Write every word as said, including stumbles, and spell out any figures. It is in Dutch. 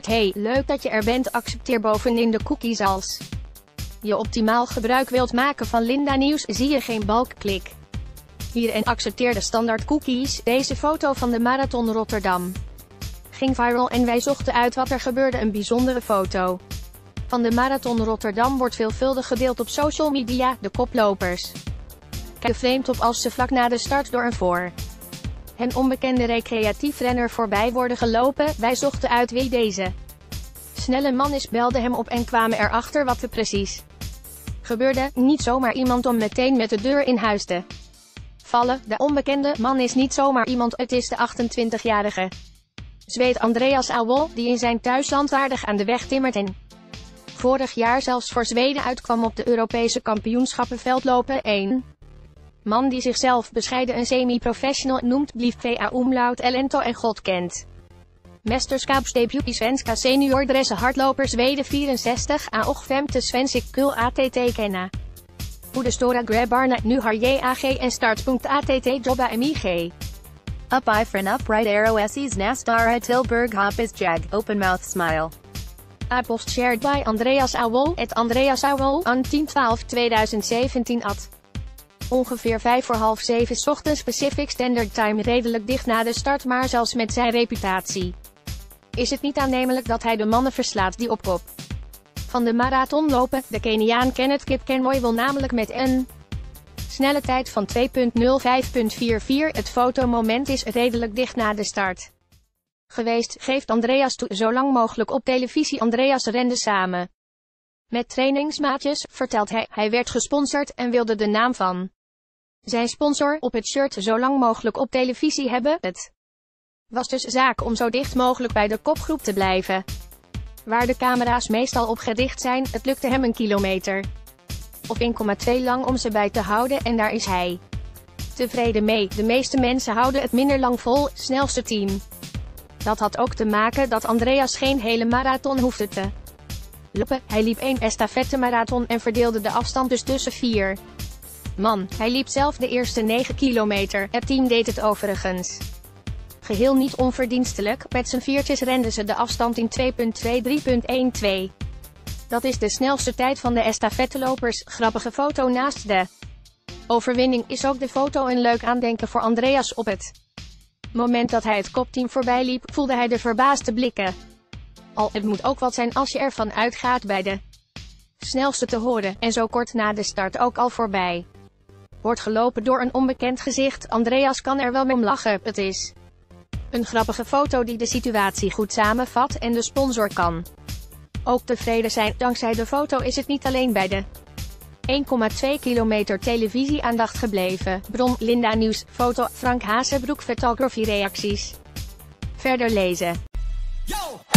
antwoord: hey, leuk dat je er bent, accepteer bovenin de cookies als je optimaal gebruik wilt maken van Linda Nieuws, zie je geen balk, klik hier en accepteer de standaard cookies. Deze foto van de Marathon Rotterdam ging viral en wij zochten uit wat er gebeurde. Een bijzondere foto van de Marathon Rotterdam wordt veelvuldig gedeeld op social media. De koplopers kijken vreemd op als ze vlak na de start door een voor hen onbekende recreatief renner voorbij worden gelopen. Wij zochten uit wie deze snelle man is, belden hem op en kwamen erachter wat er precies gebeurde. Niet zomaar iemand om meteen met de deur in huis te vallen. De onbekende man is niet zomaar iemand, het is de achtentwintigjarige Zweed Andreas Auwel, die in zijn thuisland aardig aan de weg timmert en vorig jaar zelfs voor Zweden uitkwam op de Europese kampioenschappen veldlopen. Een man die zichzelf bescheiden een semi-professional noemt, blieft via Umlaut Elento en God kent Mästerskapsdebut i svenska seniordressen hardloper Zweden vierenzestig a och femte svensk kul att kenna. Hoe de stora grabbarna nu har jag en startpunkt att jobba mig. Up I for an upright arrow S E's Nasdara Tilburg hop is jag, open mouth smile. A post shared by Andreas Auwel, at Andreas Auwel, on tien twaalf tweeduizend zeventien at ongeveer vijf voor half zeven 's ochtends Pacific Standard Time, redelijk dicht na de start, maar zelfs met zijn reputatie is het niet aannemelijk dat hij de mannen verslaat die op kop van de marathon lopen. De Keniaan Kenneth Kipkemoy wil namelijk met een snelle tijd van twee nul vijf vierentveertig. Het fotomoment is redelijk dicht na de start geweest, geeft Andreas toe, zo lang mogelijk op televisie. Andreas rende samen met trainingsmaatjes, vertelt hij. Hij werd gesponsord en wilde de naam van zijn sponsor op het shirt zo lang mogelijk op televisie hebben. Het was dus zaak om zo dicht mogelijk bij de kopgroep te blijven, waar de camera's meestal op gericht zijn. Het lukte hem een kilometer of één komma twee lang om ze bij te houden en daar is hij tevreden mee. De meeste mensen houden het minder lang vol. Snelste team. Dat had ook te maken dat Andreas geen hele marathon hoefde te lopen. Hij liep één estafette-marathon en verdeelde de afstand dus tussen vier man. Hij liep zelf de eerste negen kilometer. Het team deed het overigens geheel niet onverdienstelijk. Met z'n viertjes renden ze de afstand in twee tweeëntwintig twaalf. Dat is de snelste tijd van de estafettelopers. Grappige foto. Naast de overwinning is ook de foto een leuk aandenken voor Andreas. Op het moment dat hij het kopteam voorbij liep, voelde hij de verbaasde blikken al. Het moet ook wat zijn als je ervan uitgaat bij de snelste te horen, en zo kort na de start ook al voorbij wordt gelopen door een onbekend gezicht. Andreas kan er wel mee om lachen. Het is een grappige foto die de situatie goed samenvat en de sponsor kan ook tevreden zijn. Dankzij de foto is het niet alleen bij de één komma twee kilometer televisie-aandacht gebleven. Bron: Linda Nieuws. Foto: Frank Hazebroek. Photography. Reacties verder lezen. Yo!